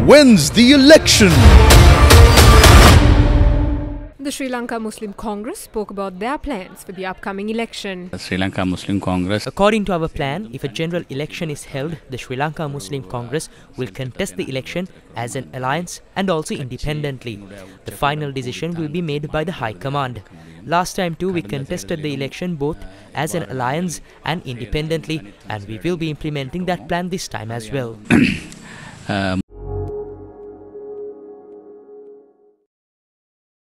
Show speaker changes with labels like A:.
A: wins the election.
B: The Sri Lanka Muslim Congress spoke about their plans for the upcoming election.
C: The Sri Lanka Muslim Congress.
D: According to our plan, if a general election is held, the Sri Lanka Muslim Congress will contest the election as an alliance and also independently. The final decision will be made by the High Command. Last time too, we contested the election both as an alliance and independently, and we will be implementing that plan this time as well.